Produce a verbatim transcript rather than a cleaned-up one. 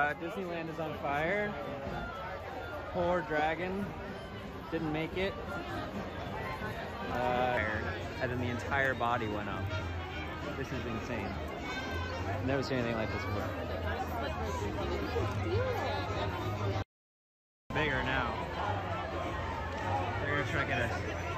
Uh, Disneyland is on fire. Poor dragon didn't make it. Uh, and then the entire body went up. This is insane. I've never seen anything like this before. Bigger now. They're gonna try to get us.